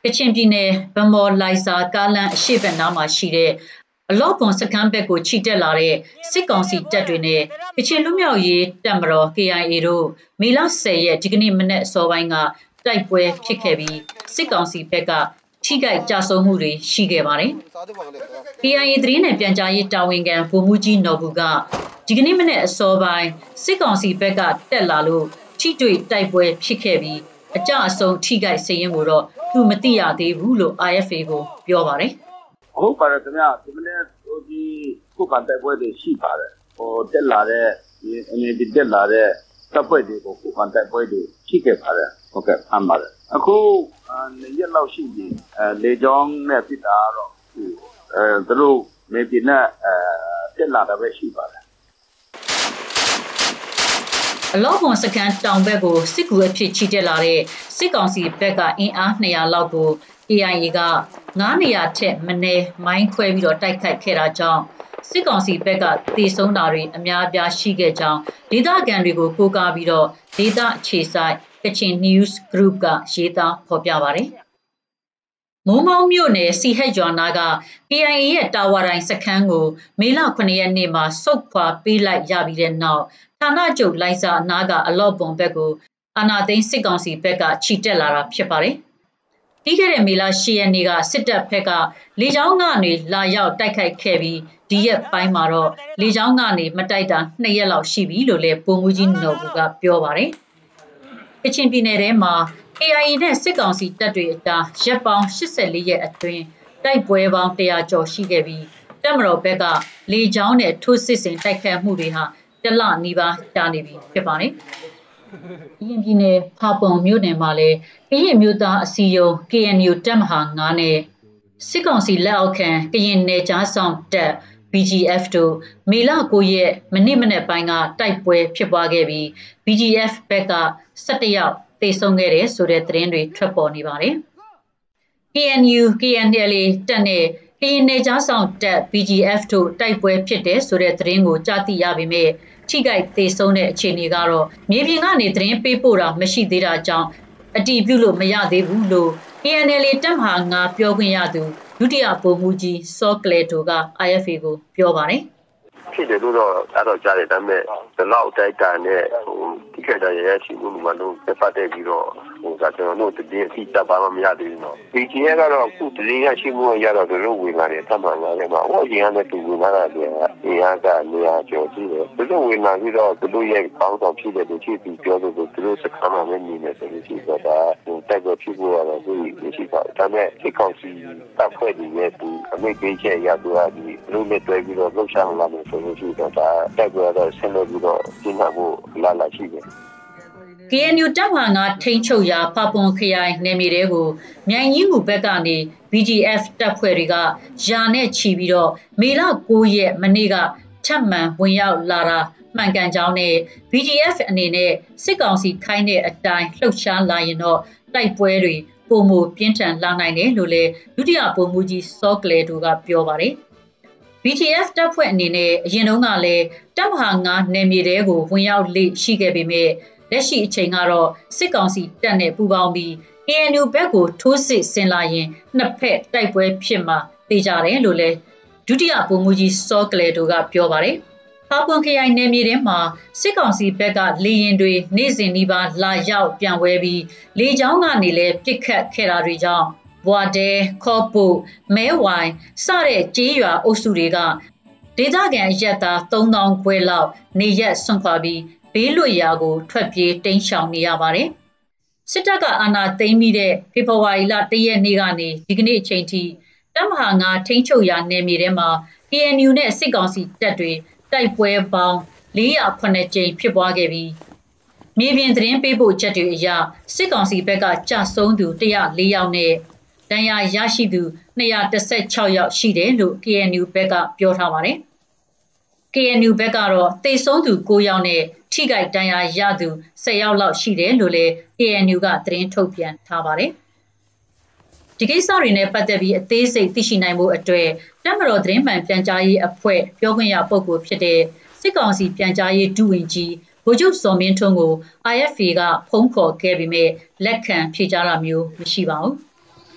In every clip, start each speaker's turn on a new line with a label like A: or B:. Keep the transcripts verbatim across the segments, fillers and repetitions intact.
A: Kachin Pine, Bamo, Liza, Galan, Shivan Nama Shide, a lot on Sakambeko, Chitelare, Sikonsi Tadrine, Kachin Lumio Ye, Damro, Kia Ero, Mila say, Tigni Manet Sovanga, Typeway, Pikebi, Sikonsi Peka, Tiga Jaso Muri, Shigevare. Kia Idrine Pianjai Tawing and Pumuji Nobuga, Tigni Manet Sovai, Sikonsi Peka, Telalu, Chitui Typeway, Pikebi. A jar so Tiga saying Muro, who Matia de Rulo I F A go, Biovare.
B: Oh, Paratamia, the cook at that way the sheep are, or Delare, and the Delare, Subway, cook on that way the chicken are, okay, I'm mother. A cool and yellow sheep, the young Nepitaro, the roof maybe not Delare sheep are. A lot
A: on second down bego, sick with Chitelare, Sikonsi Becca in Ahnia Lago, Iaiga, Nania Tep Mane, Mine Quavi or Dika Kera John, Sikonsi Becca, the Sonari, Amia Shige John, Dida Ganrigo, Koga Vido, Dida Chesai, Kitchen News Group, Sheta, Popiavare. Momo Mune, see Hejonaga, P I A Tawara Sakango, Mila Konia Nema, Sokwa, be like Yabi now. Tana Jo Liza Naga a lot bombego, Anna then Sigonsi Becca, Chitelara Pipare. Tigre Mila she and Niga, Sita Pekka, Lijangani, La Yao Daikai Kevi, Dia Paimaro, Lijangani, Mataida, Nayela Shibi, Lule, Pumuji Nobuga, Piovare. Kitchen Pinerema, A I then Sigonsi Tadrita, Japon, Shiseli at twin, Daipueva, Dea Jo Shigevi, Damro Becca, Li Jaunet, two sissing, Daika Mubiha. La Niva Danibi, Pepani. Yine Papon Mune Male, Iye Muta C E O, K N U Tamha Nane, Sikonsi Laukan, Kayin Nature Sound Tap, B G F two, Mila Goye, Manimane Banga, Typeway, Pipagebi, B G F Becca, Satya, Te Songere, so that Trenry Traponi. K N U, K N L A, Tane, Kayin Nature Sound Tap, B G F two, Typeway Pite, so that Ringo, Jati Yabime. Tigai te sone chinigaro, maybe none drain papura, machi dira jam, a deep bulo mayade bulo, K N L A tamhanga, Piogiadu, Dudia Pomuji, Socletoga, I F A go, Piovane.
C: The Ludo, Ado Jaredame, the Lao Data, Ticket, she wouldn't want to the Fate Biro, that no to be a teacher Baramyadino. We can put the Yashimu Yada the Ruin and Tamana, walking under to Winana, the Yaga, Nia Georgia. The Luina without the Luya count of Chile, the chief is the other to lose a common meanness and the chief that are type of people are doing the chief. Tame, he can't see that wedding yet to make a Yadu, the Lumet Regular Roshan Lamin.
A: K N U Tamanga, Tainchoya, Papon Kai, Nemirego, Nyanyu Begani, B G F Tapueriga, Jane Chibiro, Mila Goye, Maniga, Tamman, Winyao Lara, Manganjane, B G F and Nene, Sigonsi Kaine at Dine, Lochan Lion, Taipueri, Pomo, Pientan, Lanine, Lule, Ludia Pomuji, Socle, Duga, Piovare. B G F Tapwet Nine, Yenongale, Tamhanga, Nemirego, Winyao Li, Shigabime, Leshi Chingaro, Sikonsi, Dane Pubambi, K N U Bego, Tosi, Senlayin, Napet, Typeway Pima, Tejare, Lule, Dudia Pomuji, Socle, Duga, Piovare. Papon Kai Nemirema, Sikonsi Bega, Liyindui, Nizin Niba, La Yao, Pianwebi, Li Jonga Nile, Picat, Kera Rijang. Wade, Kopu, Mewine, Sare, Jia, Osuriga, Didagan Yeta, Tonong Guelau, Niyet Sunkabi, Bilu Yago, Twepi, Tenshang Niabare. Sitaka Anna, Temide, Pipawaila, Tia Nigani, Digni Chainti, Damhanga, Tenchoya, Nemirema, K N U net Sigonsi, Tedri, Typeway Bound, Lia Poneche, Pipagevi. Maybe dream people chattu ya, Sigonsi Becca, just so do Tia Liaone. Danya Yashidu, Naya the set Choya Shide, Lu K N U Becca, Piotamare. K N U Beccaro, they so do Goyane, Tigai Danya Yadu, say out loud Shide, Lule, K N U got drain topian, Tabare. Tigisarine, but there be a day say Tishinamo a tray, Damaro Dreamman Pianjai a poet, Piogia Pogo Pite, Sigonsi Pianjai doing G, Bojo Somintongo, I F A, Ponko, Gabime, Lekan, Pijara Mu, Mishibao.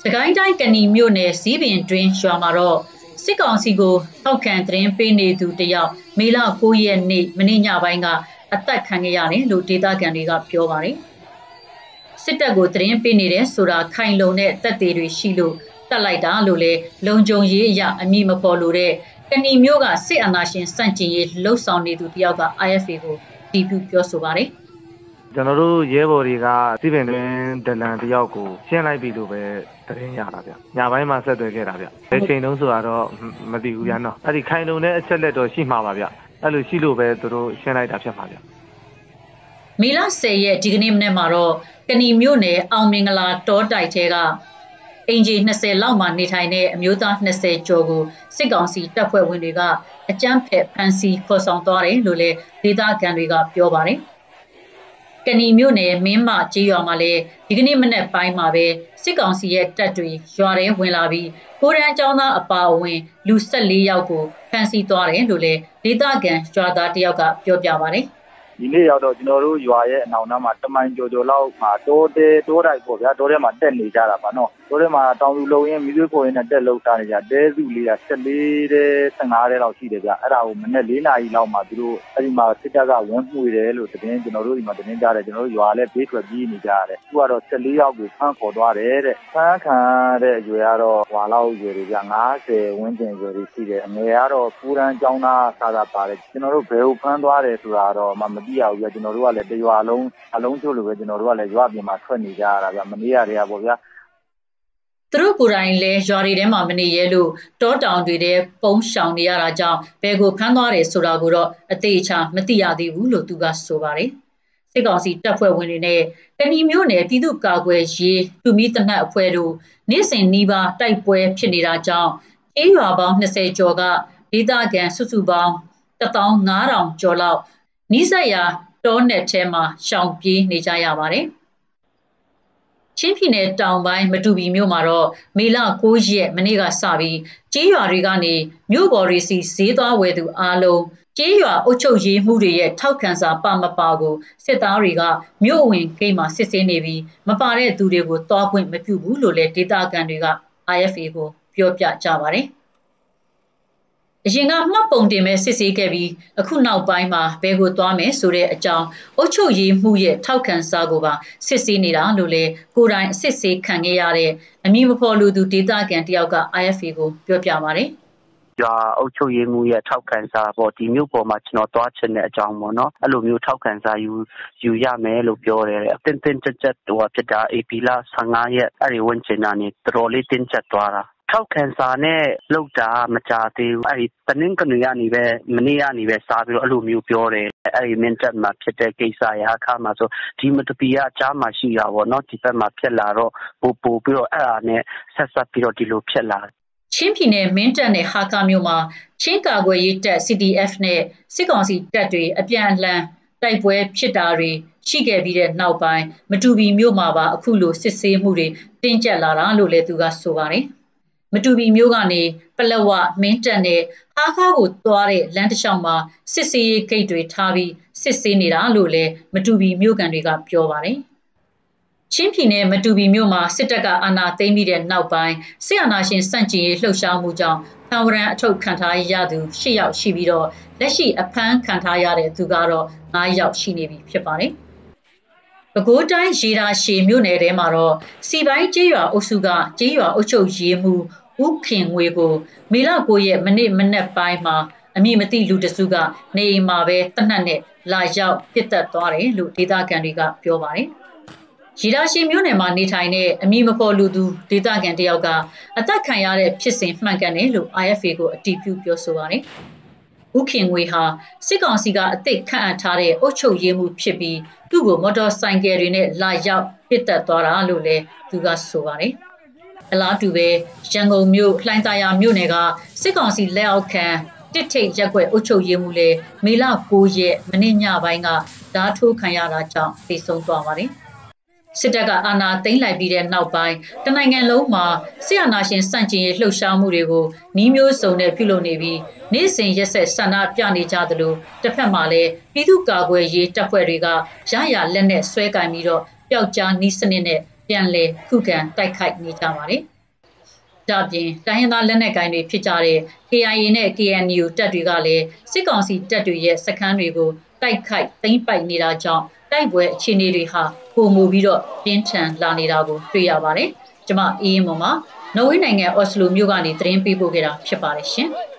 A: စကိုင်းတိုင်းကဏီမြို့နယ်စီးပင်တွင်ရွာမှာတော့စစ်ကောင်စီကိုထောက်ခံသတင်းပေးနေသူတယောက်မေလ၉ရက်နေ့မနေ့ညပိုင်းကအသက်ခံခဲ့ရတယ်လို့ဒေသခံတွေကပြောပါတယ်စစ်တပ်ကိုသတင်းပေးနေတယ်ဆိုတာခိုင်လုံတဲ့တပ်တွေတွေရှိလို့တက်လိုက်တာလို့လေလုံခြုံရေးအရအမိမဖော်လို့တဲ့ကဏီမျိုးကစစ်အာဏာရှင်စန့်ကျင်ရေးလှုပ်ဆောင်နေသူတယောက်က I F A ကိုတီးပြပြောဆိုပါတယ်
D: ကျွန်တော်တို့ရဲဘော်တွေကစီးပင်တွင်ဒလန်တယောက်ကိုရှင်းလိုက်ပြီလို့ပဲသတင်းရတာဗျညပိုင်းမှာဆက်သွယ်ခဲ့တာဗျဘယ်ချိန်တုန်းဆိုတော့မသိဘူးဗျနော်အဲ့ဒီခိုင်လုံတဲ့အချက်လက်တော့ရှိမှာပါဗျအဲ့လိုရှိလို့ပဲသူတို့ရှင်းလိုက်တာဖြစ်မှာဗျ
A: မေလ၁၀ရက်ဒီကနေ့မနေ့မှာတော့ကဏီမြို့နယ်အောင်မင်္ဂလာတောတိုက်ထဲကအင်ဂျီ၂၀လောက်မှနေထိုင်တဲ့အမျိုးသား၂၀ကျော်ကိုစစ်ကောင်စီတပ်ဖွဲ့ဝင်တွေကအကြမ်းဖက်ဖမ်းဆီးခေါ်ဆောင်သွားတယ်လို့လည်းဒေသခံတွေကပြောပါတယ်ကဏီမြို့နယ်မင်းမကျေးရွာမှာလည်းဒီကနေ့မနေ့ပိုင်းမှာပဲစစ်ကောင်စီရဲ့တပ်တွေရွာထဲဝင်လာပြီးကိုရန်အကြောင်းသားအပါအဝင်လူ၁၄ယောက်ကိုဖမ်းဆီးသွားတယ်လို့လည်းဒေသခံရွာသားတယောက်ကပြောပြပါတယ်
E: ဒီနေ့ရောက်တော့ကျွန်တော်တို့ရွာရဲ့အနောက်နားမှာတမိုင်ကျော်ကျော်လောက်မှာတိုးတဲတိုးတိုက်ပေါ့ဗျာတိုးထဲမှာတက်နေကြတာပါနော်တိုးထဲမှာတောင်သူလုံရင်းမြွေးခိုရင်နဲ့တက်လောက်တာနေကြတဲစုလေးက၁၄တဲ၁၅တဲလောက်ရှိတယ်ဗျအဲ့ဒါကိုမနေ့၄နာရီလောက်မှာသူတို့အဲ့ဒီမှာစစ်တပ်ကဝန်းမှုတယ်လို့သတင်းကျွန်တော်တို့ဒီမှာသတင်းကြားတယ်ကျွန်တော်တို့ရွာလည်းဘေးထွက်ပြေးနေကြရတယ်သူကတော့၁၄ယောက်ကိုဖမ်းခေါ်သွားတယ်တဲ့ဖမ်းခံတဲ့အရွယ်ကတော့ဟွာလောက်ရွယ်တွေဗျ၅၀ဝန်းကျင်ရွယ်တွေရှိတယ်အငယ်ကတော့ပူရန်ကျောင်းသားစားတာပါတယ်ကျွန်တော်တို့ဘယ်ကိုဖမ်းသွားတယ်ဆိုတာတော့မမသိရဘူးဗျကျွန်တော်တို့ကလည်းတရွာလုံးအလုံးချို့လိုပဲကျွန်တော်တို့ကလည်းရွာပြင်မှာထွက်နေကြရတာဗျမနေ့ကတည်းကပေါ့ဗျာ
A: သူတို့ကိုယ်တိုင်လည်းရွာတွေထဲမှာမနေရဲလို့တောတောင်တွေထဲပုံရှောင်နေရတာကြောင့်ဘယ်ကိုဖမ်းသွားတယ်ဆိုတာကိုတော့အသေးချာမသိရသေးဘူးလို့သူကဆိုပါတယ်စစ်ကောင်စီတပ်ဖွဲ့ဝင်တွေနဲ့ကဏီမျိုးနယ်ပြည်သူ့ကာကွယ်ရေးလူမီတနတ်အဖွဲ့တို့နေ့စဉ်နှီးပါတိုက်ပွဲဖြစ်နေတာကြောင့်အေးရွာပေါင်း၂၀ကျော်ကဒေသခံစုစုပေါင်း၁၅၀၀၀ကျော်လောက်နီးစပ်ရာတောနယ်ထဲမှာရှောင်ပြေးနေကြရပါတယ်ချင်းပြည်နယ်တောင်ပိုင်းမတူပီမြို့မှာတော့မေလ၉ရက်မနေ့ကစပြီးကြေးရွာတွေကနေမြို့ပေါ်တွေစီဈေးသွားဝယ်သူအားလုံးကြေးရွာအုပ်ချုပ်ရေးမှုတွေရဲ့ထောက်ခံစာပါမပါကိုစစ်သားတွေကမြို့ဝင်ဂိတ်မှာစစ်ဆေးနေပြီးမပါတဲ့သူတွေကိုတောခွင့်မပြုဘူးလို့လည်းဒေသခံတွေက I F A ကိုပြောပြကြပါတယ်အရင်ကမှတ်ပုံတင်မဲ့စစ်ဆေးခဲ့ပြီးအခုနောက်ပိုင်းမှာဘယ်ကိုသွားမယ်ဆိုတဲ့အကြောင်းအုပ်ချုပ်ရေးမှုရဲ့ထောက်ခံစာကိုပါစစ်ဆေးနေတာလို့လေကိုယ်တိုင်အစစ်ဆေးခံခဲ့ရတဲ့အမည်မဖော်လို့သူဒေသခံတယောက်က I F A ကိုပြောပြပါတယ်
F: ရွာအုပ်ချုပ်ရေးမှုရဲ့ထောက်ခံစာပေါ့ဒီမျိုးပေါ်မှာကျွန်တော်တွားချင်တဲ့အကြောင်းပေါ့နော်အဲ့လိုမျိုးထောက်ခံစာယူယူရမယ်လို့ပြောတယ်အတင်းတင်းကြပ်ကြပ်ဟိုဖြစ်တာ A P လာ၁၅ရက်အဲ့ဒီဝန်ချင်တာနေတော်တော်လေးတင်းကျပ်သွားတာထောက်ခံစာနဲ့လောက်တာမကြသေးဘူးအဲ့ဒီတနင်္ဂနွေကနေပဲမနေ့ကနေပဲစားပြီးတော့အဲ့လိုမျိုးပြောတယ်အဲ့ဒီမင်းတပ်မှာဖြစ်တဲ့ကိစ္စရာအခါမှာဆိုဒီမတပီကအချားမှာရှိတာပေါ့နော်ဒီဘက်မှာဖြစ်လာတော့ပို့ပို့ပြီးတော့အဲ့ဒါနဲ့ဆက်ဆက်ပြီးတော့ဒီလိုဖြစ်လာ
A: ချင်းပြည်နယ်မင်းတပ်နဲ့ဟာကာမြို့မှာချင်းကာကွယ်ရေးတပ် C D F နဲ့စစ်ကောင်စီတပ်တွေအပြန်အလှန်တိုက်ပွဲဖြစ်တာတွေရှိခဲ့ပြီးတဲ့နောက်ပိုင်းမတူပီမြို့မှာပါအခုလိုစစ်ဆေးမှုတွေတင်းကျပ်လာတာလို့လည်းသူကဆိုပါတယ်မတူပီမျိုးကနေပလက်ဝမင်းတပ်နဲ့ဟာခါကိုသွားတဲ့လမ်းတစ်လျှောက်မှာစစ်ဆေးရေးဂိတ်တွေထားပြီးစစ်ဆေးနေတာလို့လည်းမတူပီမျိုးကန်တွေကပြောပါတယ်ချင်းပြည်နယ်မတူပီမြို့မှာစစ်တပ်ကအာဏာသိမ်းပြီးတဲ့နောက်ပိုင်းစစ်အာဏာရှင်စန့်ကျင်ရေးလှုပ်ရှားမှုကြောင့်ဖမ်းဝရမ်းအထုတ်ခံထားရသူ၈ယောက်ရှိပြီးတော့လက်ရှိအဖမ်းခံထားရတဲ့သူကတော့၅ယောက်ရှိနေပြီဖြစ်ပါတယ်ပဲခူးတိုင်းရေတာရှည်မြို့နယ်ထဲမှာတော့စီပိုင်းကျေးရွာအုပ်စုကကျေးရွာအုပ်ချုပ်ရေးမှုဦးခင်ငွေကိုမေလ၉ရက်မနေ့မနက်ပိုင်းမှာအမည်မသိလူတစုကနေအိမ်မှာပဲတနတ်နဲ့လာရောက်ပစ်တက်သွားတယ်လို့ဒေသခံတွေကပြောပါတယ်။ရေတာရှည်မြို့နယ်မှာနေထိုင်တဲ့အမည်မဖော်လူသူဒေသခံတယောက်ကအသက်ခံရတဲ့ဖြစ်စဉ်မှန်ကန်တယ်လို့ I F A ကိုအတည်ပြုပြောဆိုပါတယ်။ဦးခင်ငွေဟာစစ်ကောင်စီကအသစ်ခန့်အပ်ထားတဲ့အုပ်ချုပ်ရေးမှုဖြစ်ပြီးသူ့ကိုမော်တော်ဆိုင်ကယ်တွေနဲ့လာရောက်ပစ်တက်သွားတာလို့လည်းသူကဆိုပါတယ်။အလားတူပဲရန်ကုန်မြို့လှိုင်းသာယာမြို့နယ်ကစစ်ကောင်စီလက်အောက်ခံတစ်ထိတ်ရက်ွက်အုပ်ချုပ်ရေးမှုလေမေလ၉ရက်မနေ့ညပိုင်းကဓာတ်ထိုးခံရတာကြောင့်ပြေဆုံးသွားပါတယ်။စစ်တပ်ကအာဏာသိမ်းလိုက်ပြီးတဲ့နောက်ပိုင်းတနိုင်ငံလုံးမှာစစ်အာဏာရှင်စန့်ကျင်ရေးလှုပ်ရှားမှုတွေကိုနှီးမျိုးစုံနဲ့ပြုလုပ်နေပြီးနေ့စဉ်ရက်ဆက်ဆန္ဒပြနေကြသလိုတစ်ဖက်မှာလည်းပြည်သူ့ကာကွယ်ရေးတပ်ဖွဲ့တွေကရရလက်နဲ့ဆွဲကင်ပြီးတော့ပျောက်ကြားနှီးစနစ်နဲ့ပြန်လည်ခုခံတိုက်ခိုက်နေကြပါတယ်။ဒါပြင်တိုင်းရင်းသားလက်နက်ကိုင်တွေဖြစ်ကြတဲ့ K I A နဲ့ K N U တပ်တွေကလည်းစစ်ကောင်စီတပ်တွေရဲ့စခန်းတွေကိုတိုက်ခိုက်သိမ်းပိုက်နေတာကြောင့်တိုက်ပွဲအခြေအနေတွေဟာပိုမိုပြီးတော့ပြင်းထန်လာနေတာကိုတွေ့ရပါတယ်။ကျွန်မအေးရင်ပေါ်မှာနော်ဝေးနိုင်ငံအော်စလိုမြို့ကနေသတင်းပေးပို့ခဲ့တာဖြစ်ပါတယ်ရှင်။